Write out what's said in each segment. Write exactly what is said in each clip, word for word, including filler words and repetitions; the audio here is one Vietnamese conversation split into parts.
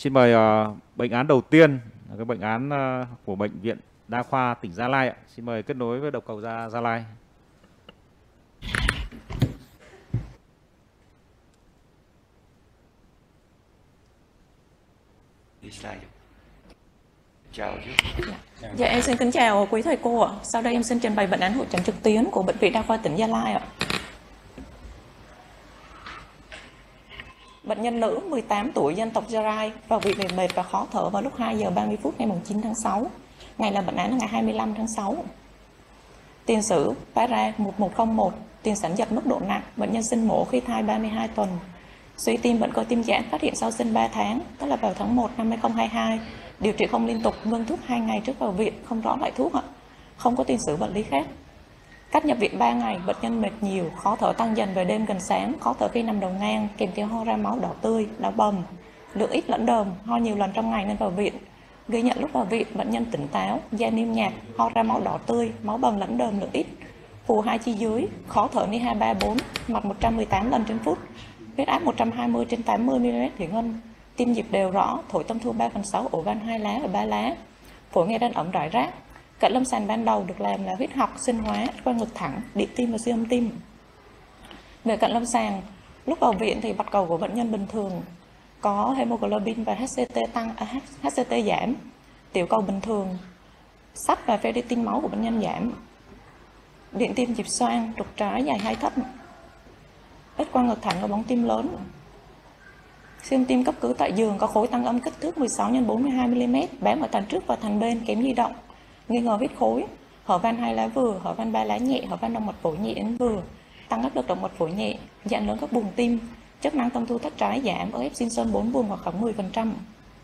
Xin mời uh, bệnh án đầu tiên, cái bệnh án uh, của bệnh viện Đa khoa tỉnh Gia Lai ạ. Xin mời kết nối với đầu cầu Gia Gia Lai. Chào chứ. Dạ em xin kính chào quý thầy cô ạ. Sau đây em xin trình bày bệnh án hội chẩn trực tuyến của bệnh viện Đa khoa tỉnh Gia Lai ạ. Bệnh nhân nữ mười tám tuổi, dân tộc Gia Rai, vào viện về mệt và khó thở vào lúc hai giờ ba mươi phút ngày chín tháng sáu. Ngày làm bệnh án là ngày hai mươi lăm tháng sáu. Tiền sử para một một không một, tiền sản giật mức độ nặng, bệnh nhân sinh mổ khi thai ba mươi hai tuần. Suy tim bệnh cơ tim giãn phát hiện sau sinh ba tháng, tức là vào tháng một năm hai nghìn không trăm hai mươi hai. Điều trị không liên tục, ngưng thuốc hai ngày trước vào viện, không rõ loại thuốc ạ. Không có tiền sử bệnh lý khác. Cách nhập viện ba ngày, bệnh nhân mệt nhiều, khó thở tăng dần về đêm gần sáng, khó thở khi nằm đầu ngang, kèm theo ho ra máu đỏ tươi, đau bầm, lượng ít lẫn đờm, ho nhiều lần trong ngày nên vào viện. Ghi nhận lúc vào viện, bệnh nhân tỉnh táo, da niêm nhạt, ho ra máu đỏ tươi, máu bầm lẫn đờm lượng ít, phù hai chi dưới, khó thở ni hai ba bốn, mạch một trăm mười tám lần trên phút, huyết áp một trăm hai mươi trên tám mươi mi-li-mét thủy ngân, tim nhịp đều rõ, thổi tâm thu ba phần sáu, ổ van hai lá và ba lá, phổi nghe đan ẩm rải rác. Cận lâm sàng ban đầu được làm là huyết học, sinh hóa, quang ngực thẳng, điện tim và siêu âm tim. Về cận lâm sàng, lúc vào viện thì bạch cầu của bệnh nhân bình thường, có hemoglobin và hát xê tê tăng, à, hát xê tê giảm, tiểu cầu bình thường, sắt và ferritin máu của bệnh nhân giảm, điện tim nhịp xoang, trục trái dài hai thấp, ít quang ngực thẳng và bóng tim lớn. Siêu âm tim cấp cứu tại giường có khối tăng âm kích thước mười sáu nhân bốn mươi hai mi-li-mét, bám ở thành trước và thành bên, kém di động, nghi ngờ huyết khối, hở van hai lá vừa, hở van ba lá nhẹ, hở van động mạch phổi nhẹ đến vừa, tăng áp lực động mạch phổi nhẹ, dạn lớn các buồng tim, chức năng tâm thu thất trái giảm, ở Simpson bốn buồng hoặc khoảng mười phần trăm.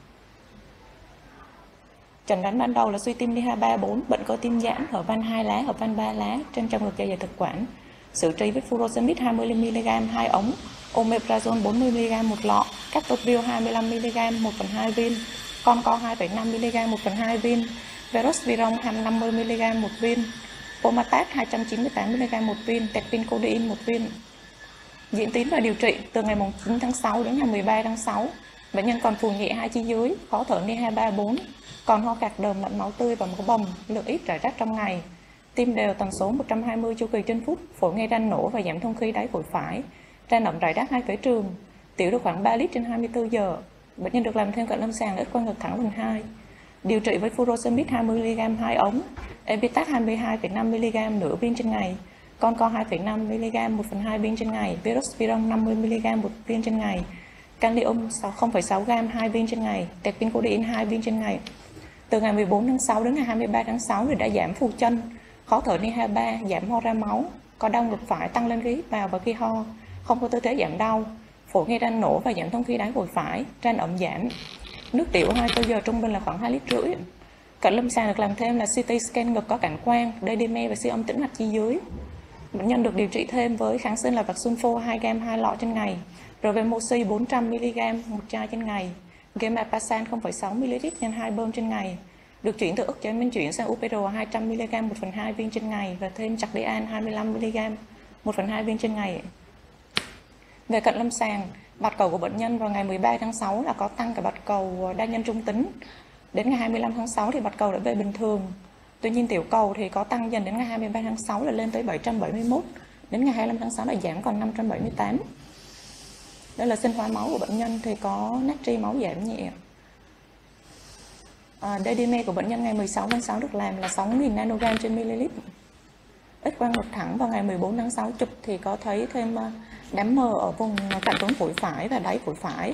Chẩn đoán ban đầu là suy tim đi hai ba bốn, bệnh cơ tim giãn, hở van hai lá, hở van ba lá, trên trong ngực dạ dày thực quản. Xử trí với furosemide hai mươi mi-li-gam hai ống, omeprazole bốn mươi mi-li-gam một lọ, captopril hai mươi lăm mi-li-gam một phần hai viên, Concor hai phẩy năm mi-li-gam một phần hai viên, Verosviron năm mươi mi-li-gam một viên, Pomatat hai trăm chín mươi tám mi-li-gam một viên, Tepincodeine một viên. Diễn tiến và điều trị từ ngày chín tháng sáu đến ngày mười ba tháng sáu. Bệnh nhân còn phù nhẹ hai chi dưới, khó thở ni hai ba bốn, còn ho gạc đờm lẫn máu tươi và máu bầm, lượng ít rải rác trong ngày. Tim đều tần số một trăm hai mươi chu kỳ trên phút, phổi nghe răng nổ và giảm thông khí đáy phổi phải, ran ẩm rải rác hai phế trường, tiểu được khoảng ba lít trên hai mươi tư giờ. Bệnh nhân được làm thêm cận lâm sàng ít quang ngực thẳng lần hai. Điều trị với furosemide hai mươi mi-li-gam hai ống, Epitat hai mươi hai phẩy năm mi-li-gam nửa viên trên ngày, Concor hai phẩy năm mi-li-gam một phần hai viên trên ngày, Verosviron năm mươi mi-li-gam một viên trên ngày, Calium không phẩy sáu gam hai viên trên ngày, Tepincodeine hai viên trên ngày. Từ ngày mười bốn tháng sáu đến ngày hai mươi ba tháng sáu thì đã giảm phù chân, khó thở ni hai ba, giảm ho ra máu, có đau ngực phải tăng lên khi hít vào và khi ho, không có tư thế giảm đau, phổi nghe răng nổ và giảm thông khí đáy phổi phải, ran ẩm giảm, nước tiểu hai mươi tư giờ trung bình là khoảng hai lít rưỡi. Cận lâm sàng được làm thêm là xê tê scan ngực có cản quang, đê đê em e và siêu âm tĩnh mạch chi dưới. Bệnh nhân được điều trị thêm với kháng sinh là vật sulfo hai gam hai lọ trên ngày, Rovemoxi bốn trăm mi-li-gam một chai trên ngày, Gemapasan không phẩy sáu mi-li-lít nhân hai bơm trên ngày. Được chuyển từ ức chế minh chuyển sang u pê rờ hai trăm mi-li-gam một phần hai viên trên ngày và thêm Chakdean hai mươi lăm mi-li-gam một phần hai viên trên ngày. Về cận lâm sàng, bạch cầu của bệnh nhân vào ngày mười ba tháng sáu là có tăng cả bạch cầu đa nhân trung tính. Đến ngày hai mươi lăm tháng sáu thì bạch cầu đã về bình thường. Tuy nhiên tiểu cầu thì có tăng dần đến ngày hai mươi ba tháng sáu là lên tới bảy trăm bảy mươi mốt. Đến ngày hai mươi lăm tháng sáu là giảm còn năm trăm bảy mươi tám. Đây là sinh hóa máu của bệnh nhân thì có natri máu giảm nhẹ. À, đê đê em e của bệnh nhân ngày mười sáu tháng sáu được làm là sáu nghìn nanogam trên ml. Ít quang ngực thẳng vào ngày mười bốn tháng sáu chụp thì có thấy thêm đám mờ ở vùng cạnh túi phổi phải và đáy phổi phải.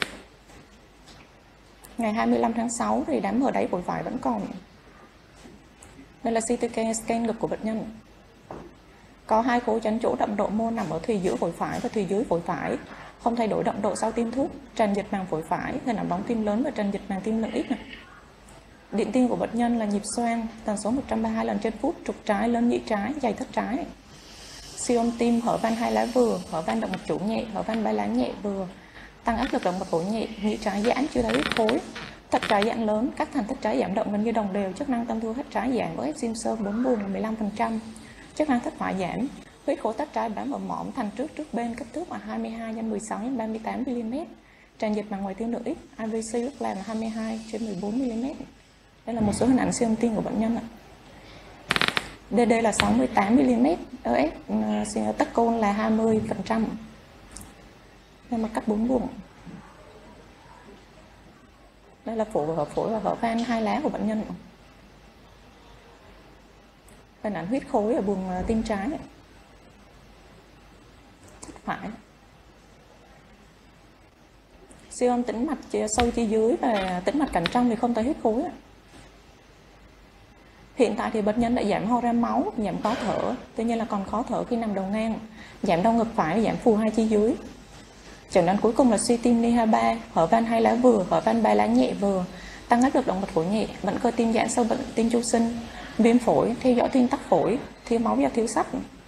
Ngày hai mươi lăm tháng sáu thì đám mờ đáy phổi phải vẫn còn. Đây là xê tê scan ngực của bệnh nhân. Có hai khối chắn chỗ đậm độ mô nằm ở thùy giữa phổi phải và thùy dưới phổi phải, không thay đổi đậm độ sau tiêm thuốc, tràn dịch màng phổi phải, hình ảnh bóng tim lớn và tràn dịch màng tim lượng ít này. Điện tim của bệnh nhân là nhịp xoang tần số một trăm ba mươi hai lần trên phút, trục trái lớn nhĩ trái, dày thất trái. Siêu âm tim hở van hai lá vừa, hở van động mạch chủ nhẹ, hở van ba lá nhẹ vừa, tăng áp lực động mạch phổi nhẹ, nhĩ trái giãn chưa thấy huyết khối, thất trái giãn lớn, các thành thất trái giảm động gần như đồng đều, chức năng tâm thu thất trái giảm với Simpson bốn buồng là mười lăm phần trăm, chức năng thất phải giảm, huyết khối thất trái bám ở mõm thành trước trước bên kích thước là hai mươi hai nhân mười sáu nhân ba mươi tám mi-li-mét, tràn dịch màng ngoài tiêu nửa X, i vê xê ước là hai mươi hai trên mười bốn mi li mét. Đây là một số hình ảnh siêu âm tim của bệnh nhân ạ. đê đê là sáu mươi tám mi li mét, ơ ét tắc côn là hai mươi phần trăm. Đây mà cắt bốn buồng. Đây là phổi và hở phổi và hở van hai lá của bệnh nhân. Hình ảnh huyết khối ở buồng tim trái, chết phải. Siêu âm tĩnh mạch sâu chi dưới và tĩnh mạch cảnh trong thì không thấy huyết khối. Hiện tại thì bệnh nhân đã giảm ho ra máu, giảm khó thở, tuy nhiên là còn khó thở khi nằm đầu ngang, giảm đau ngực phải, giảm phù hai chi dưới. Chẩn đoán cuối cùng là suy tim en i hai ba, hở van hai lá vừa, hở van ba lá nhẹ vừa, tăng áp lực động mạch phổi nhẹ, bệnh cơ tim giãn sau bệnh tim chu sinh, viêm phổi, theo dõi thuyên tắc phổi, thiếu máu do thiếu sắt.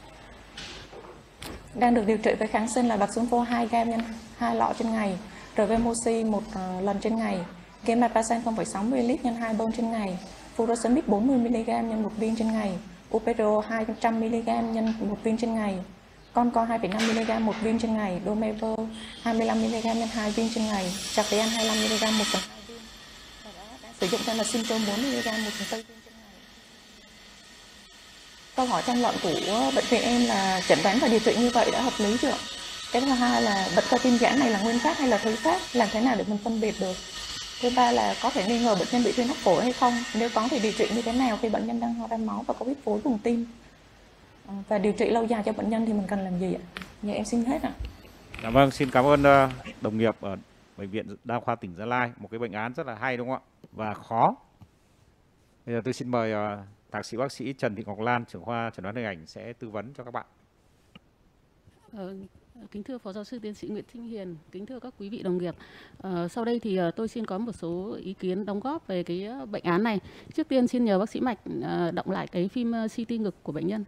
Đang được điều trị với kháng sinh là bạc sunfo hai gam nhân hai lọ trên ngày, rờ vê moxi một lần trên ngày, gemapasan không phẩy sáu mi li lít nhân hai bon trên ngày, furosemide bốn mươi mi li gam nhân một viên trên ngày, upro hai trăm mi li gam nhân một viên trên ngày, Concor hai phẩy năm mi li gam một viên trên ngày, Domever hai mươi lăm mi li gam nhân hai viên trên ngày, Traclean hai mươi lăm mi li gam một phần hai viên. Và đó đang sử dụng thêm là Symptom bốn mi li gam một phần tư viên trên ngày. Câu hỏi tranh luận của bệnh viện em là chẩn đoán và điều trị như vậy đã hợp lý chưa? Cái thứ hai là bệnh cơ tim giãn này là nguyên phát hay là thứ phát, làm thế nào để mình phân biệt được? Thứ ba là có thể nghi ngờ bệnh nhân bị thuyên tắc phổi hay không? Nếu có thì điều trị như thế nào khi bệnh nhân đang ho ra máu và có huyết khối vùng tim? Và điều trị lâu dài cho bệnh nhân thì mình cần làm gì ạ? Giờ em xin hết ạ. Dạ vâng, xin cảm ơn đồng nghiệp ở Bệnh viện Đa khoa tỉnh Gia Lai. Một cái bệnh án rất là hay đúng không ạ? Và khó. Bây giờ tôi xin mời thạc sĩ bác sĩ Trần Thị Ngọc Lan, trưởng khoa chẩn đoán hình ảnh sẽ tư vấn cho các bạn. Ờ, kính thưa Phó Giáo sư Tiến sĩ Nguyễn Thanh Hiền, kính thưa các quý vị đồng nghiệp. Ờ, sau đây thì tôi xin có một số ý kiến đóng góp về cái bệnh án này. Trước tiên xin nhờ bác sĩ Mạch động lại cái phim xê tê ngực của bệnh nhân.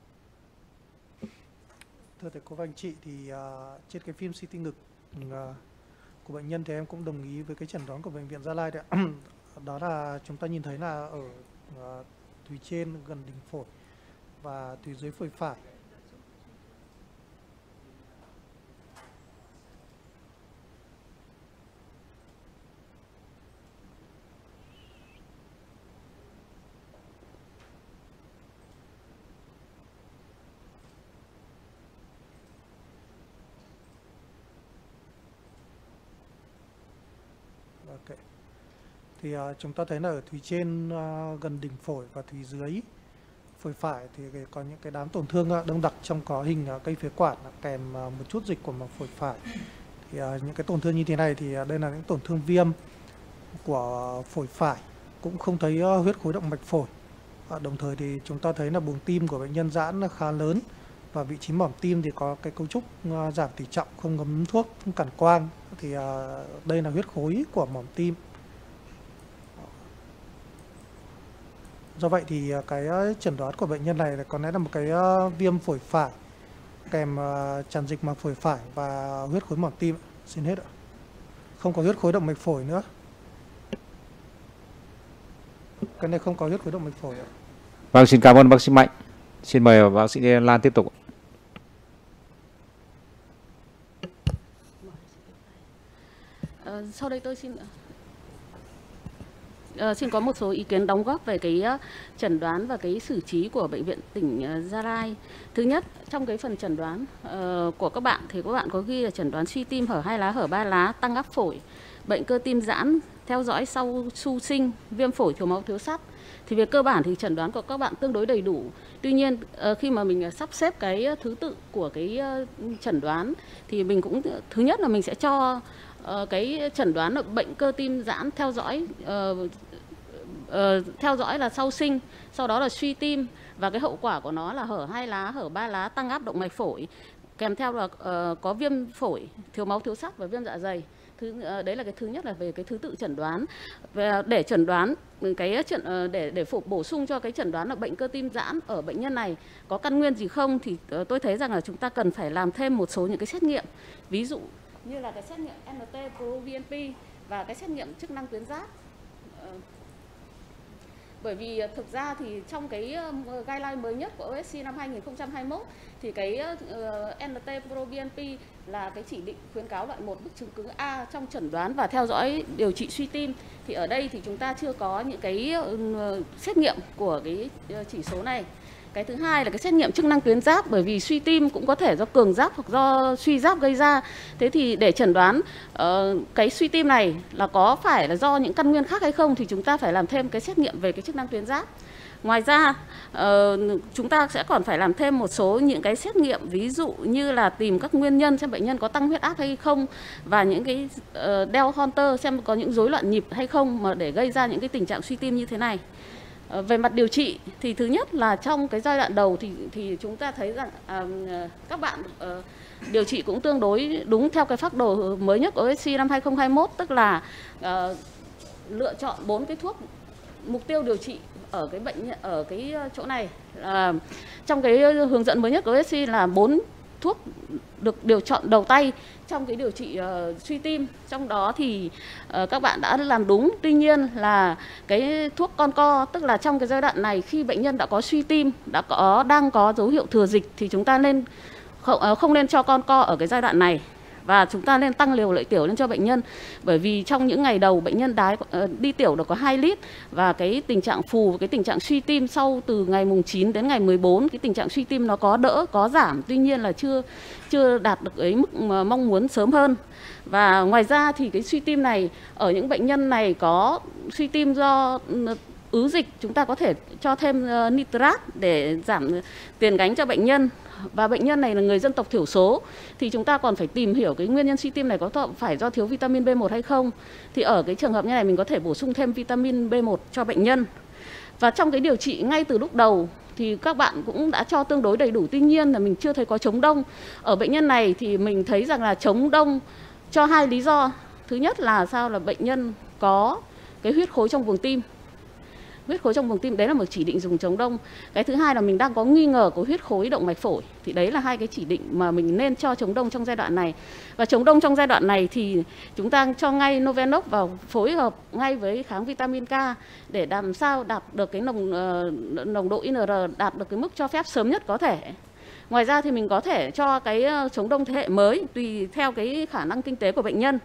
Thưa thầy cô và anh chị, thì uh, trên cái phim xê tê ngực uh, của bệnh nhân thì em cũng đồng ý với cái chẩn đoán của Bệnh viện Gia Lai đấy. Đó là chúng ta nhìn thấy là ở uh, thùy trên gần đỉnh phổi và thùy dưới phổi phải. Okay. Thì uh, chúng ta thấy là ở thùy trên uh, gần đỉnh phổi và thùy dưới phổi phải thì có những cái đám tổn thương uh, đông đặc trong có hình uh, cây phế quản uh, kèm uh, một chút dịch của màng phổi phải. Thì uh, những cái tổn thương như thế này thì uh, đây là những tổn thương viêm của phổi phải, cũng không thấy uh, huyết khối động mạch phổi. Uh, đồng thời thì chúng ta thấy là buồng tim của bệnh nhân giãn khá lớn và vị trí mỏm tim thì có cái cấu trúc uh, giảm tỉ trọng, không ngấm thuốc, không cản quang. Thì uh, đây là huyết khối của mỏm tim. Do vậy thì uh, cái uh, chẩn đoán của bệnh nhân này là có lẽ là một cái uh, viêm phổi phải kèm uh, tràn dịch màng phổi phải và huyết khối mỏm tim. Xin hết ạ. Không có huyết khối động mạch phổi nữa. Cái này không có huyết khối động mạch phổi ạ. Vâng, xin cảm ơn bác sĩ Mạnh. Xin mời bác sĩ Lan tiếp tục. Uh, sau đây tôi xin uh, xin có một số ý kiến đóng góp về cái uh, chẩn đoán và cái xử trí của Bệnh viện tỉnh uh, Gia Lai. Thứ nhất, trong cái phần chẩn đoán uh, của các bạn thì các bạn có ghi là chẩn đoán suy tim hở hai lá, hở ba lá, tăng áp phổi, bệnh cơ tim giãn, theo dõi sau su sinh, viêm phổi, thiếu máu, thiếu sắt. Thì về cơ bản thì chẩn đoán của các bạn tương đối đầy đủ. Tuy nhiên uh, khi mà mình sắp xếp cái thứ tự của cái uh, chẩn đoán thì mình cũng thứ nhất là mình sẽ cho Uh, cái chẩn đoán là bệnh cơ tim giãn theo dõi uh, uh, theo dõi là sau sinh, sau đó là suy tim và cái hậu quả của nó là hở hai lá, hở ba lá, tăng áp động mạch phổi, kèm theo là uh, có viêm phổi, thiếu máu, thiếu sắt và viêm dạ dày. Thứ uh, đấy là cái thứ nhất là về cái thứ tự chẩn đoán. Về để chẩn đoán cái chẩn uh, để để phục bổ sung cho cái chẩn đoán là bệnh cơ tim giãn ở bệnh nhân này có căn nguyên gì không thì uh, tôi thấy rằng là chúng ta cần phải làm thêm một số những cái xét nghiệm, ví dụ như là cái xét nghiệm en tê proBNP và cái xét nghiệm chức năng tuyến giáp. Bởi vì thực ra thì trong cái guideline mới nhất của o ét xê năm hai nghìn không trăm hai mươi mốt thì cái uh, en tê proBNP là cái chỉ định khuyến cáo loại một bước chứng cứng A trong chẩn đoán và theo dõi điều trị suy tim. Thì ở đây thì chúng ta chưa có những cái uh, xét nghiệm của cái uh, chỉ số này. Cái thứ hai là cái xét nghiệm chức năng tuyến giáp, bởi vì suy tim cũng có thể do cường giáp hoặc do suy giáp gây ra. Thế thì để chẩn đoán uh, cái suy tim này là có phải là do những căn nguyên khác hay không thì chúng ta phải làm thêm cái xét nghiệm về cái chức năng tuyến giáp. Ngoài ra uh, chúng ta sẽ còn phải làm thêm một số những cái xét nghiệm, ví dụ như là tìm các nguyên nhân xem bệnh nhân có tăng huyết áp hay không, và những cái uh, đeo Holter xem có những rối loạn nhịp hay không mà để gây ra những cái tình trạng suy tim như thế này. Về mặt điều trị thì thứ nhất là trong cái giai đoạn đầu thì thì chúng ta thấy rằng à, các bạn uh, điều trị cũng tương đối đúng theo cái phác đồ mới nhất của o ét xê năm hai nghìn không trăm hai mươi mốt, tức là uh, lựa chọn bốn cái thuốc mục tiêu điều trị ở cái bệnh ở cái chỗ này. Uh, trong cái hướng dẫn mới nhất của o ét xê là bốn thuốc được điều chọn đầu tay trong cái điều trị uh, suy tim. Trong đó thì uh, các bạn đã làm đúng. Tuy nhiên là cái thuốc con co, tức là trong cái giai đoạn này khi bệnh nhân đã có suy tim, đã có đang có dấu hiệu thừa dịch thì chúng ta nên không, uh, không nên cho con co ở cái giai đoạn này. Và chúng ta nên tăng liều lợi tiểu lên cho bệnh nhân. Bởi vì trong những ngày đầu bệnh nhân đái uh, đi tiểu được có hai lít. Và cái tình trạng phù, cái tình trạng suy tim sau từ ngày mùng chín đến ngày mười bốn, cái tình trạng suy tim nó có đỡ, có giảm. Tuy nhiên là chưa, chưa đạt được cái mức mà mong muốn sớm hơn. Và ngoài ra thì cái suy tim này, ở những bệnh nhân này có suy tim do ứ dịch, chúng ta có thể cho thêm uh, nitrat để giảm tiền gánh cho bệnh nhân. Và bệnh nhân này là người dân tộc thiểu số thì chúng ta còn phải tìm hiểu cái nguyên nhân suy tim này có phải do thiếu vitamin B một hay không. Thì ở cái trường hợp như này mình có thể bổ sung thêm vitamin B một cho bệnh nhân. Và trong cái điều trị ngay từ lúc đầu thì các bạn cũng đã cho tương đối đầy đủ. Tuy nhiên là mình chưa thấy có chống đông. Ở bệnh nhân này thì mình thấy rằng là chống đông cho hai lý do. Thứ nhất là sao là bệnh nhân có cái huyết khối trong buồng tim. Huyết khối trong buồng tim, đấy là một chỉ định dùng chống đông. Cái thứ hai là mình đang có nghi ngờ của huyết khối động mạch phổi. Thì đấy là hai cái chỉ định mà mình nên cho chống đông trong giai đoạn này. Và chống đông trong giai đoạn này thì chúng ta cho ngay Novenox vào phối hợp ngay với kháng vitamin K để làm sao đạt được cái nồng, uh, nồng độ i en rờ đạt được cái mức cho phép sớm nhất có thể. Ngoài ra thì mình có thể cho cái chống đông thế hệ mới tùy theo cái khả năng kinh tế của bệnh nhân.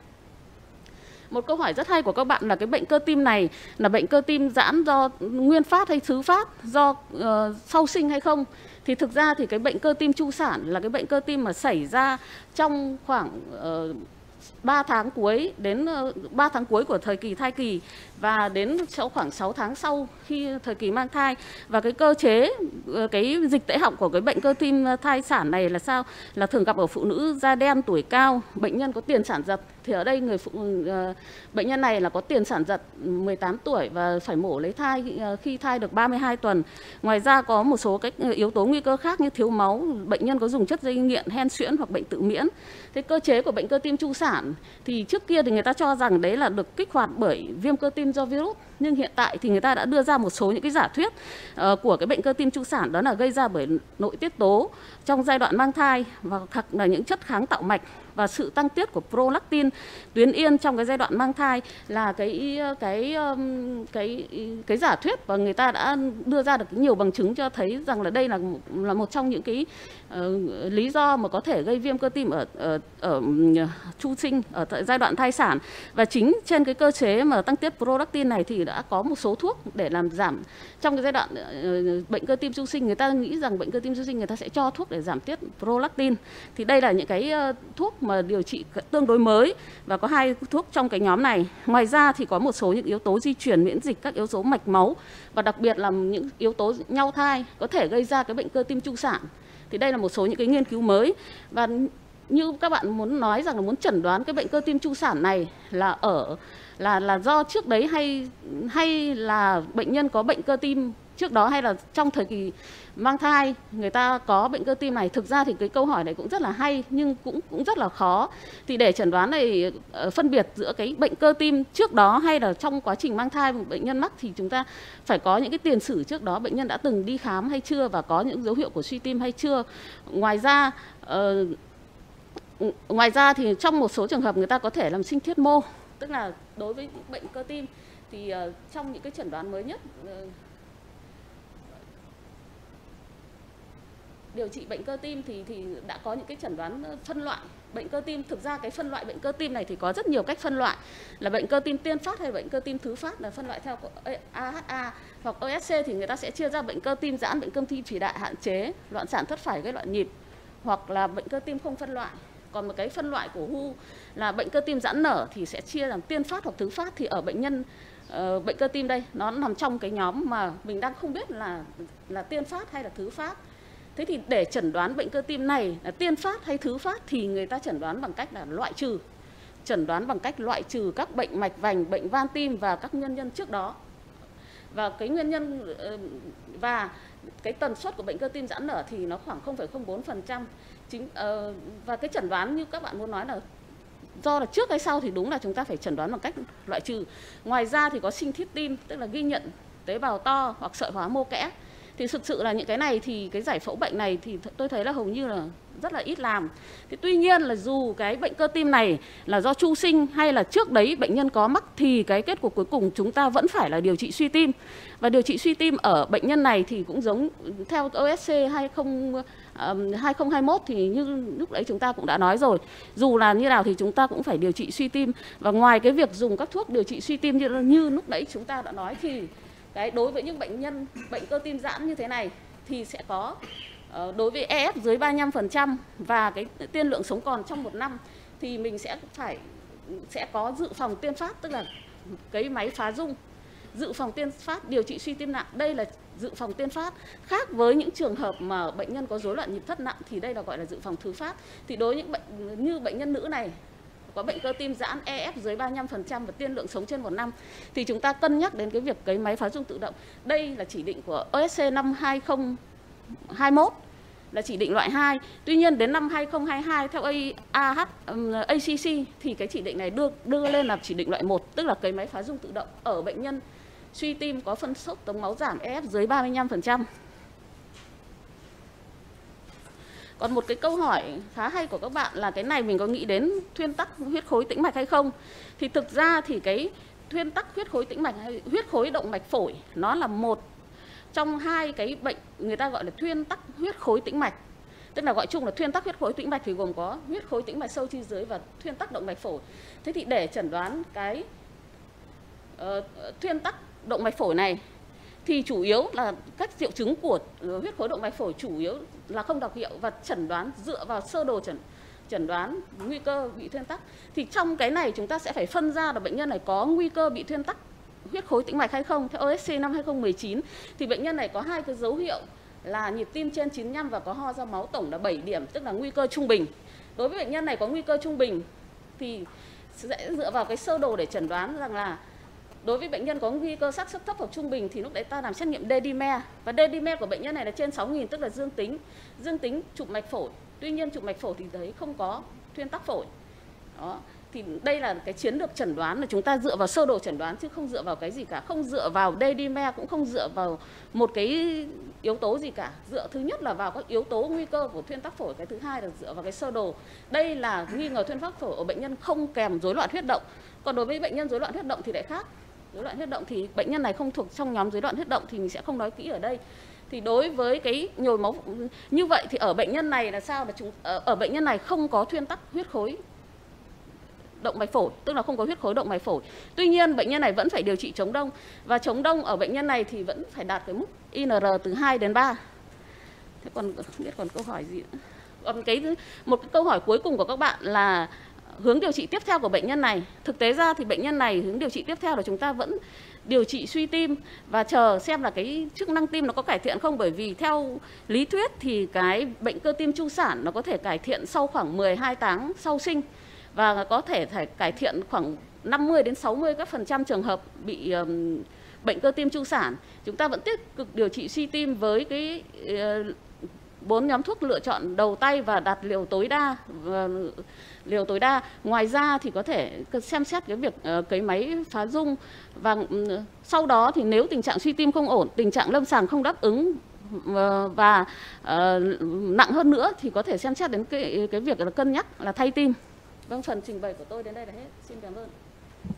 Một câu hỏi rất hay của các bạn là cái bệnh cơ tim này là bệnh cơ tim giãn do nguyên phát hay thứ phát, do uh, sau sinh hay không? Thì thực ra thì cái bệnh cơ tim chu sản là cái bệnh cơ tim mà xảy ra trong khoảng uh, ba tháng cuối đến uh, ba tháng cuối của thời kỳ thai kỳ và đến sau khoảng sáu tháng sau khi thời kỳ mang thai. Và cái cơ chế, cái dịch tễ học của cái bệnh cơ tim thai sản này là sao? Là thường gặp ở phụ nữ da đen, tuổi cao, bệnh nhân có tiền sản giật. Thì ở đây người phụ, uh, bệnh nhân này là có tiền sản giật mười tám tuổi và phải mổ lấy thai uh, khi thai được ba mươi hai tuần. Ngoài ra có một số các yếu tố nguy cơ khác như thiếu máu, bệnh nhân có dùng chất gây nghiện, hen suyễn hoặc bệnh tự miễn. Thế cơ chế của bệnh cơ tim chu sản thì trước kia thì người ta cho rằng đấy là được kích hoạt bởi viêm cơ tim do virus. Nhưng hiện tại thì người ta đã đưa ra một số những cái giả thuyết uh, của cái bệnh cơ tim chu sản, đó là gây ra bởi nội tiết tố trong giai đoạn mang thai và hoặc là những chất kháng tạo mạch và sự tăng tiết của prolactin tuyến yên trong cái giai đoạn mang thai là cái cái cái cái, cái giả thuyết, và người ta đã đưa ra được nhiều bằng chứng cho thấy rằng là đây là là một trong những cái uh, lý do mà có thể gây viêm cơ tim ở ở, ở chu sinh ở giai đoạn thai sản. Và chính trên cái cơ chế mà tăng tiết prolactin này thì đã có một số thuốc để làm giảm trong cái giai đoạn uh, bệnh cơ tim chu sinh. Người ta nghĩ rằng bệnh cơ tim chu sinh người ta sẽ cho thuốc để giảm tiết prolactin. Thì đây là những cái uh, thuốc mà điều trị tương đối mới và có hai thuốc trong cái nhóm này. Ngoài ra thì có một số những yếu tố di truyền, miễn dịch, các yếu tố mạch máu và đặc biệt là những yếu tố nhau thai có thể gây ra cái bệnh cơ tim chu sản. Thì đây là một số những cái nghiên cứu mới. Và như các bạn muốn nói rằng là muốn chẩn đoán cái bệnh cơ tim chu sản này là ở là là do trước đấy hay hay là bệnh nhân có bệnh cơ tim trước đó, hay là trong thời kỳ mang thai người ta có bệnh cơ tim này. Thực ra thì cái câu hỏi này cũng rất là hay nhưng cũng cũng rất là khó. Thì để chẩn đoán này phân biệt giữa cái bệnh cơ tim trước đó hay là trong quá trình mang thai bệnh nhân mắc thì chúng ta phải có những cái tiền sử trước đó, bệnh nhân đã từng đi khám hay chưa và có những dấu hiệu của suy tim hay chưa. Ngoài ra uh, ngoài ra thì trong một số trường hợp người ta có thể làm sinh thiết mô Tức là đối với những bệnh cơ tim thì uh, trong những cái chẩn đoán mới nhất uh, điều trị bệnh cơ tim thì thì đã có những cái chẩn đoán phân loại bệnh cơ tim. Thực ra cái phân loại bệnh cơ tim này thì có rất nhiều cách phân loại, là bệnh cơ tim tiên phát hay bệnh cơ tim thứ phát, là phân loại theo a hát a hoặc o ét xê thì người ta sẽ chia ra bệnh cơ tim giãn, bệnh cơ tim phì đại hạn chế, loạn sản thất phải gây loạn nhịp, hoặc là bệnh cơ tim không phân loại. Còn một cái phân loại của vê u là bệnh cơ tim giãn nở thì sẽ chia làm tiên phát hoặc thứ phát. Thì ở bệnh nhân uh, bệnh cơ tim đây nó nằm trong cái nhóm mà mình đang không biết là là tiên phát hay là thứ phát. Thế thì để chẩn đoán bệnh cơ tim này là tiên phát hay thứ phát thì người ta chẩn đoán bằng cách là loại trừ. Chẩn đoán bằng cách loại trừ các bệnh mạch vành, bệnh van tim và các nguyên nhân trước đó. Và cái nguyên nhân và cái tần suất của bệnh cơ tim giãn nở thì nó khoảng không phẩy không bốn phần trăm. Chính uh, và cái chẩn đoán như các bạn muốn nói là do là trước hay sau thì đúng là chúng ta phải chẩn đoán bằng cách loại trừ. Ngoài ra thì có sinh thiết tim, tức là ghi nhận tế bào to hoặc sợi hóa mô kẽ. Thì thực sự là những cái này thì cái giải phẫu bệnh này thì tôi thấy là hầu như là rất là ít làm. Thì tuy nhiên là dù cái bệnh cơ tim này là do chu sinh hay là trước đấy bệnh nhân có mắc thì cái kết quả cuối cùng chúng ta vẫn phải là điều trị suy tim. Và điều trị suy tim ở bệnh nhân này thì cũng giống theo o ét xê hai không hai mốt thì như lúc đấy chúng ta cũng đã nói rồi. Dù là như nào thì chúng ta cũng phải điều trị suy tim. Và ngoài cái việc dùng các thuốc điều trị suy tim như, như lúc đấy chúng ta đã nói thì cái đối với những bệnh nhân bệnh cơ tim giãn như thế này thì sẽ có uh, đối với e ép dưới ba mươi lăm phần trăm và cái tiên lượng sống còn trong một năm thì mình sẽ phải sẽ có dự phòng tiên phát, tức là cấy máy phá rung. Dự phòng tiên phát điều trị suy tim nặng, đây là dự phòng tiên phát. Khác với những trường hợp mà bệnh nhân có rối loạn nhịp thất nặng thì đây là gọi là dự phòng thứ phát. Thì đối với những bệnh như bệnh nhân nữ này có bệnh cơ tim giãn e ép dưới ba mươi lăm phần trăm và tiên lượng sống trên một năm thì chúng ta cân nhắc đến cái việc cấy máy phá rung tự động. Đây là chỉ định của o ét xê năm hai không hai mốt là chỉ định loại hai. Tuy nhiên đến năm hai không hai hai theo a hát a xê xê thì cái chỉ định này đưa đưa lên là chỉ định loại một, tức là cấy máy phá rung tự động ở bệnh nhân suy tim có phân xốc tống máu giảm e ép dưới ba mươi lăm phần trăm. Còn một cái câu hỏi khá hay của các bạn là cái này mình có nghĩ đến thuyên tắc huyết khối tĩnh mạch hay không? Thì thực ra thì cái thuyên tắc huyết khối tĩnh mạch hay huyết khối động mạch phổi nó là một trong hai cái bệnh người ta gọi là thuyên tắc huyết khối tĩnh mạch. Tức là gọi chung là thuyên tắc huyết khối tĩnh mạch thì gồm có huyết khối tĩnh mạch sâu chi dưới và thuyên tắc động mạch phổi. Thế thì để chẩn đoán cái uh, thuyên tắc động mạch phổi này thì chủ yếu là các triệu chứng của huyết khối động mạch phổi chủ yếu là không đặc hiệu và chẩn đoán dựa vào sơ đồ chẩn chẩn đoán nguy cơ bị thuyên tắc. Thì trong cái này chúng ta sẽ phải phân ra là bệnh nhân này có nguy cơ bị thuyên tắc huyết khối tĩnh mạch hay không. Theo o ét xê năm hai không một chín thì bệnh nhân này có hai cái dấu hiệu là nhịp tim trên chín mươi lăm và có ho ra máu tổng là bảy điểm, tức là nguy cơ trung bình. Đối với bệnh nhân này có nguy cơ trung bình thì sẽ dựa vào cái sơ đồ để chẩn đoán rằng là đối với bệnh nhân có nguy cơ xác suất thấp hoặc trung bình thì lúc đấy ta làm xét nghiệm D-dimer. Và D-dimer của bệnh nhân này là trên sáu nghìn, tức là dương tính, dương tính chụp mạch phổi. Tuy nhiên chụp mạch phổi thì thấy không có thuyên tắc phổi. Đó. Thì đây là cái chiến lược chẩn đoán là chúng ta dựa vào sơ đồ chẩn đoán chứ không dựa vào cái gì cả, không dựa vào D-dimer cũng không dựa vào một cái yếu tố gì cả. Dựa thứ nhất là vào các yếu tố nguy cơ của thuyên tắc phổi, cái thứ hai là dựa vào cái sơ đồ. Đây là nghi ngờ thuyên tắc phổi ở bệnh nhân không kèm rối loạn huyết động. Còn đối với bệnh nhân rối loạn huyết động thì lại khác. Rối loạn huyết động thì bệnh nhân này không thuộc trong nhóm rối loạn huyết động thì mình sẽ không nói kỹ ở đây. Thì đối với cái nhồi máu như vậy thì ở bệnh nhân này là sao, là chúng ở, ở bệnh nhân này không có thuyên tắc huyết khối động mạch phổi, tức là không có huyết khối động mạch phổi. Tuy nhiên bệnh nhân này vẫn phải điều trị chống đông, và chống đông ở bệnh nhân này thì vẫn phải đạt cái mức i en rờ từ hai đến ba. Thế còn biết còn câu hỏi gì nữa? Còn cái một cái câu hỏi cuối cùng của các bạn là hướng điều trị tiếp theo của bệnh nhân này. Thực tế ra thì bệnh nhân này hướng điều trị tiếp theo là chúng ta vẫn điều trị suy tim và chờ xem là cái chức năng tim nó có cải thiện không, bởi vì theo lý thuyết thì cái bệnh cơ tim chu sản nó có thể cải thiện sau khoảng mười hai tháng sau sinh và có thể thể cải thiện khoảng năm mươi đến sáu mươi các phần trăm trường hợp bị um, bệnh cơ tim chu sản. Chúng ta vẫn tích cực điều trị suy tim với cái bốn uh, nhóm thuốc lựa chọn đầu tay và đạt liều tối đa và liều tối đa. Ngoài ra thì có thể xem xét cái việc uh, cấy máy phá rung, và uh, sau đó thì nếu tình trạng suy tim không ổn, tình trạng lâm sàng không đáp ứng uh, và uh, nặng hơn nữa thì có thể xem xét đến cái cái việc là cân nhắc là thay tim. Vâng, phần trình bày của tôi đến đây là hết. Xin cảm ơn.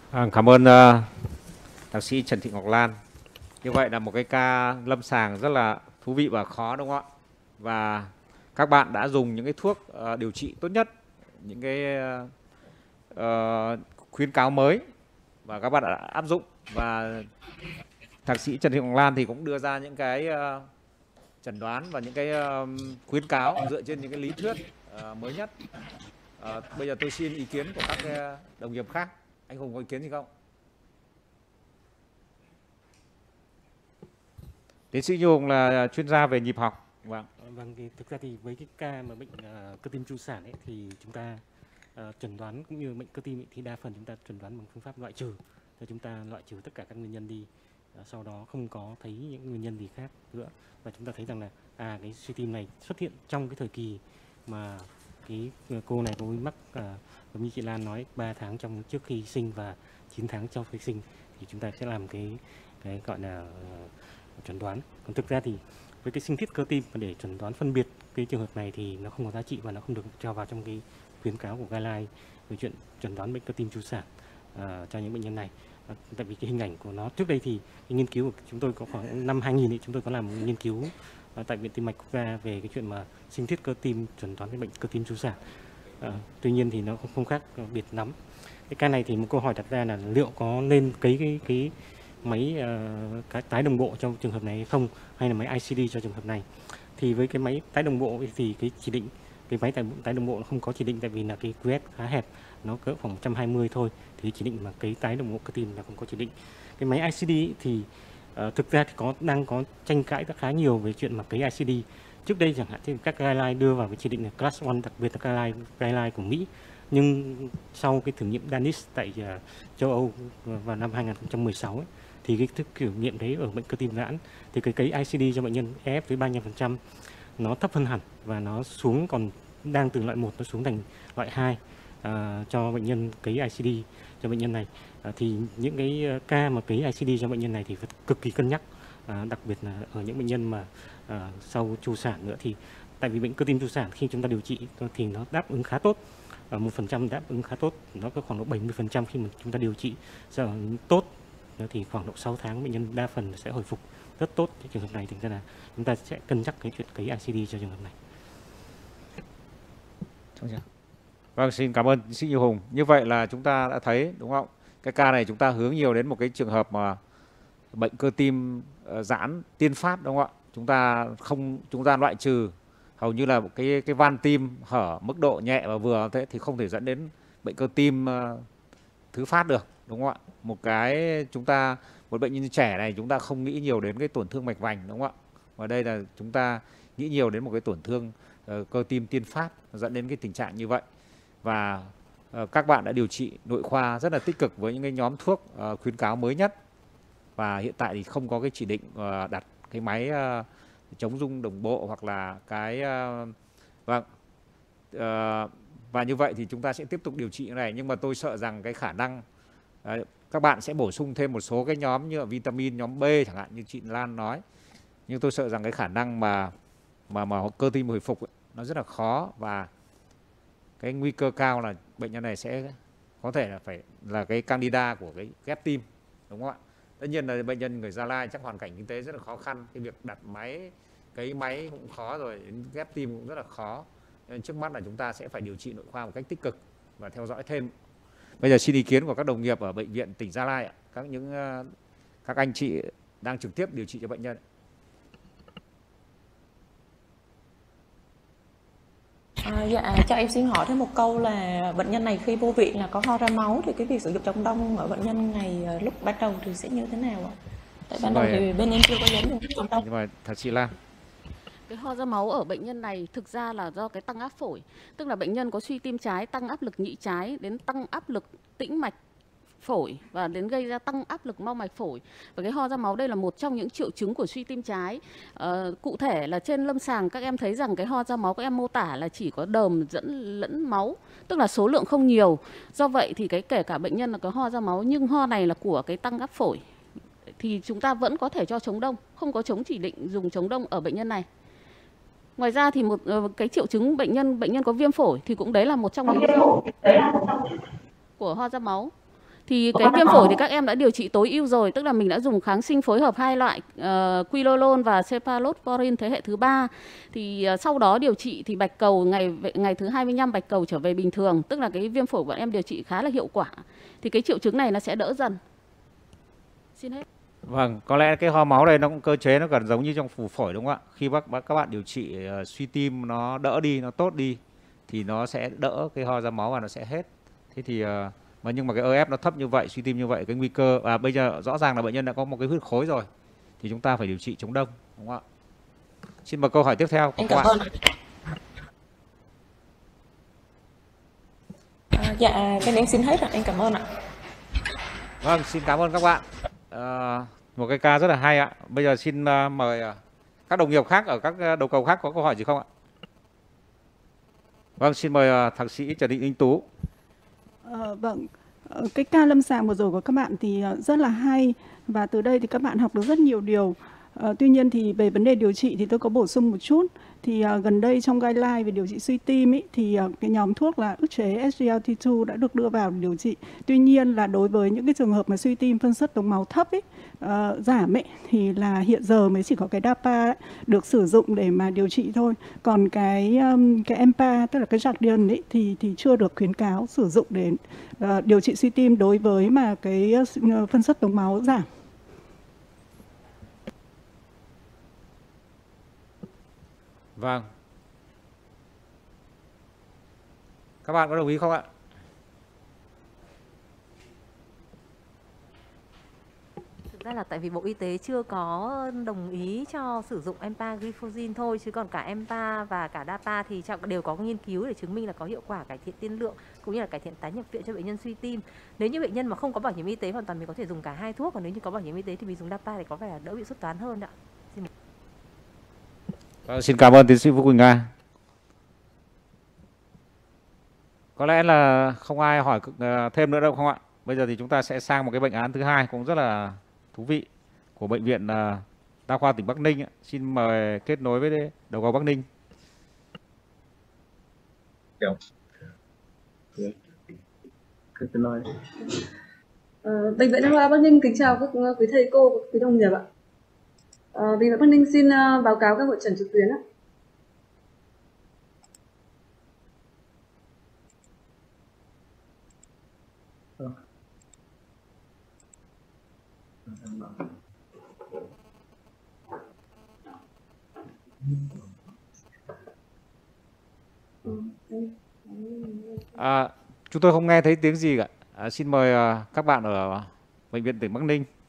À, cảm ơn uh, thạc sĩ Trần Thị Ngọc Lan. Như vậy là một cái ca lâm sàng rất là thú vị và khó, đúng không ạ? Và các bạn đã dùng những cái thuốc uh, điều trị tốt nhất, những cái uh, khuyến cáo mới và các bạn đã áp dụng. Và thạc sĩ Trần Thị Ngọc Lan thì cũng đưa ra những cái uh, chẩn đoán và những cái uh, khuyến cáo dựa trên những cái lý thuyết uh, mới nhất. Uh, bây giờ tôi xin ý kiến của các uh, đồng nghiệp khác. Anh Hùng có ý kiến gì không? Tiến sĩ Như Hùng là chuyên gia về nhịp học. Vâng. Vâng, thì thực ra thì với cái ca mà bệnh uh, cơ tim tru sản ấy, thì chúng ta uh, chẩn đoán cũng như bệnh cơ tim ấy, thì đa phần chúng ta chẩn đoán bằng phương pháp loại trừ. Thì chúng ta loại trừ tất cả các nguyên nhân đi. Uh, sau đó không có thấy những nguyên nhân gì khác nữa. Và chúng ta thấy rằng là à cái suy tim này xuất hiện trong cái thời kỳ mà cái cô này cô ấy mắc uh, giống như chị Lan nói ba tháng trong trước khi sinh và chín tháng sau khi sinh, thì chúng ta sẽ làm cái cái gọi là uh, chẩn đoán. Còn thực ra thì với cái sinh thiết cơ tim để chẩn đoán phân biệt cái trường hợp này thì nó không có giá trị và nó không được cho vào trong cái khuyến cáo của guideline về chuyện chẩn đoán bệnh cơ tim tru sản uh, cho những bệnh nhân này. Uh, tại vì cái hình ảnh của nó trước đây thì cái nghiên cứu của chúng tôi có khoảng năm hai nghìn ấy, chúng tôi có làm một nghiên cứu uh, tại Viện Tim mạch Quốc gia về cái chuyện mà sinh thiết cơ tim chẩn đoán cái bệnh cơ tim tru sản. Uh, tuy nhiên thì nó không, không khác biệt lắm. Cái ca này thì một câu hỏi đặt ra là liệu có nên cấy cái cái máy uh, cái tái đồng bộ trong trường hợp này hay không, hay là máy i xê đê cho trường hợp này. Thì với cái máy tái đồng bộ thì cái chỉ định cái máy tái, tái đồng bộ nó không có chỉ định, tại vì là cái quy ét khá hẹp, nó cỡ khoảng một trăm hai mươi thôi, thì chỉ định mà cái tái đồng bộ cơ tim là không có chỉ định. Cái máy i xê đê thì uh, thực ra thì có đang có tranh cãi khá nhiều về chuyện mà cấy i xê đê. Trước đây chẳng hạn thì các guideline đưa vào cái chỉ định là class một, đặc biệt là guideline, guideline của Mỹ. Nhưng sau cái thử nghiệm Danis tại uh, châu Âu vào năm hai nghìn không trăm mười sáu ấy, thì cái thử nghiệm đấy ở bệnh cơ tim giãn thì cái cấy i xê đê cho bệnh nhân e ép với ba mươi lăm phần trăm nó thấp hơn hẳn, và nó xuống còn đang từ loại một nó xuống thành loại hai uh, cho bệnh nhân cấy i xê đê cho bệnh nhân này. Uh, thì những cái ca mà cấy i xê đê cho bệnh nhân này thì phải cực kỳ cân nhắc, uh, đặc biệt là ở những bệnh nhân mà uh, sau tru sản nữa, thì tại vì bệnh cơ tim tru sản khi chúng ta điều trị thì nó đáp ứng khá tốt, một phần trăm đáp ứng khá tốt, nó có khoảng độ bảy mươi phần trăm khi mà chúng ta điều trị tốt thì khoảng độ sáu tháng bệnh nhân đa phần sẽ hồi phục rất tốt. Cái trường hợp này thì ra là chúng ta sẽ cân nhắc cái chuyện cấy i xê đê cho trường hợp này. Vâng, xin cảm ơn tiến sĩ Như Hùng. Như vậy là chúng ta đã thấy, đúng không? Cái ca này chúng ta hướng nhiều đến một cái trường hợp mà bệnh cơ tim giãn tiên phát, đúng không ạ? Chúng ta không chúng ta loại trừ hầu như là cái cái van tim hở mức độ nhẹ và vừa thế thì không thể dẫn đến bệnh cơ tim uh, thứ phát được, đúng không ạ? Một cái chúng ta một bệnh nhân trẻ này chúng ta không nghĩ nhiều đến cái tổn thương mạch vành, đúng không ạ? Và đây là chúng ta nghĩ nhiều đến một cái tổn thương uh, cơ tim tiên phát dẫn đến cái tình trạng như vậy. Và uh, các bạn đã điều trị nội khoa rất là tích cực với những cái nhóm thuốc uh, khuyến cáo mới nhất, và hiện tại thì không có cái chỉ định uh, đặt cái máy uh, chống rung đồng bộ hoặc là cái uh, vâng uh, và như vậy thì chúng ta sẽ tiếp tục điều trị cái này. Nhưng mà tôi sợ rằng cái khả năng uh, các bạn sẽ bổ sung thêm một số cái nhóm như là vitamin nhóm B chẳng hạn như chị Lan nói, nhưng tôi sợ rằng cái khả năng mà mà mà cơ tim hồi phục ấy, nó rất là khó, và cái nguy cơ cao là bệnh nhân này sẽ có thể là phải là cái candida của cái ghép tim, đúng không ạ? Tất nhiên là bệnh nhân người Gia Lai chắc hoàn cảnh kinh tế rất là khó khăn, cái việc đặt máy cái máy cũng khó rồi, ghép tim cũng rất là khó. Nên trước mắt là chúng ta sẽ phải điều trị nội khoa một cách tích cực và theo dõi thêm. Bây giờ xin ý kiến của các đồng nghiệp ở bệnh viện tỉnh Gia Lai, các những các anh chị đang trực tiếp điều trị cho bệnh nhân. À, dạ, cho em xin hỏi thêm một câu là bệnh nhân này khi vô viện là có ho ra máu, thì cái việc sử dụng chống đông ở bệnh nhân này lúc ban đầu thì sẽ như thế nào ạ? Tại ban đầu thì bên em chưa có dám dùng chống đông. Nhưng mà thật sự là cái ho ra máu ở bệnh nhân này thực ra là do cái tăng áp phổi, tức là bệnh nhân có suy tim trái, tăng áp lực nhĩ trái đến tăng áp lực tĩnh mạch phổi và đến gây ra tăng áp lực mau mạch phổi. Và cái ho ra máu đây là một trong những triệu chứng của suy tim trái. À, cụ thể là trên lâm sàng các em thấy rằng cái ho ra máu các em mô tả là chỉ có đờm dẫn lẫn máu, tức là số lượng không nhiều. Do vậy thì cái kể cả bệnh nhân là có ho ra máu nhưng ho này là của cái tăng áp phổi thì chúng ta vẫn có thể cho chống đông, không có chống chỉ định dùng chống đông ở bệnh nhân này. Ngoài ra thì một cái triệu chứng bệnh nhân bệnh nhân có viêm phổi thì cũng đấy là một trong những của ho ra máu. Thì cái viêm phổi thì các em đã điều trị tối ưu rồi, tức là mình đã dùng kháng sinh phối hợp hai loại uh, quinolone và cephalosporin thế hệ thứ ba. Thì uh, sau đó điều trị thì bạch cầu ngày ngày thứ hai mươi lăm bạch cầu trở về bình thường, tức là cái viêm phổi của bọn em điều trị khá là hiệu quả. Thì cái triệu chứng này nó sẽ đỡ dần. Xin hết. Vâng, có lẽ cái ho máu này nó cũng cơ chế nó gần giống như trong phù phổi đúng không ạ? Khi bác, bác các bạn điều trị uh, suy tim nó đỡ đi, nó tốt đi thì nó sẽ đỡ cái ho ra máu và nó sẽ hết. Thế thì uh, mà nhưng mà cái e ép nó thấp như vậy, suy tim như vậy, cái nguy cơ à bây giờ rõ ràng là bệnh nhân đã có một cái huyết khối rồi thì chúng ta phải điều trị chống đông đúng không ạ? Xin mời câu hỏi tiếp theo của Em các cảm bạn. ơn. À, dạ, bên em xin hết ạ. Em cảm ơn ạ. Vâng, xin cảm ơn các bạn. À, một cái ca rất là hay ạ. Bây giờ xin uh, mời uh, các đồng nghiệp khác ở các đầu cầu khác có câu hỏi gì không ạ? Vâng, xin mời uh, thạc sĩ Trần Thị Anh Tú. Ờ, vâng, cái ca lâm sàng vừa rồi của các bạn thì rất là hay và từ đây thì các bạn học được rất nhiều điều. Ờ, tuy nhiên thì về vấn đề điều trị thì tôi có bổ sung một chút. Thì uh, gần đây trong guideline về điều trị suy tim ý, thì uh, cái nhóm thuốc là ức chế ét giê lờ tê hai đã được đưa vào điều trị. Tuy nhiên là đối với những cái trường hợp mà suy tim phân suất tống máu thấp ý, uh, giảm ấy, thì là hiện giờ mới chỉ có cái đa-pa ấy, được sử dụng để mà điều trị thôi. Còn cái um, cái em pa tức là cái Jardiance ấy thì thì chưa được khuyến cáo sử dụng để uh, điều trị suy tim đối với mà cái uh, phân suất tống máu giảm. Vâng. Các bạn có đồng ý không ạ? Thực ra là tại vì Bộ Y tế chưa có đồng ý cho sử dụng empagliflozin thôi, chứ còn cả empa và cả dapa thì đều có nghiên cứu để chứng minh là có hiệu quả cải thiện tiên lượng cũng như là cải thiện tái nhập viện cho bệnh nhân suy tim. Nếu như bệnh nhân mà không có bảo hiểm y tế hoàn toàn mình có thể dùng cả hai thuốc, còn nếu như có bảo hiểm y tế thì mình dùng dapa thì có vẻ là đỡ bị xuất toán hơn ạ. Xin Vâng, xin cảm ơn tiến sĩ Vũ Quỳnh Nga. Có lẽ là không ai hỏi thêm nữa đâu không ạ? Bây giờ thì chúng ta sẽ sang một cái bệnh án thứ hai cũng rất là thú vị của bệnh viện Đa khoa tỉnh Bắc Ninh. Xin mời kết nối với đầu cầu Bắc Ninh. Ờ, Bệnh viện Đa khoa Bắc Ninh kính chào các quý thầy cô và quý đồng nghiệp ạ. Ờ, Bệnh viện Bắc Ninh xin uh, báo cáo các hội trần trực tuyến ạ. À, chúng tôi không nghe thấy tiếng gì cả. À, xin mời uh, các bạn ở bệnh viện tỉnh Bắc Ninh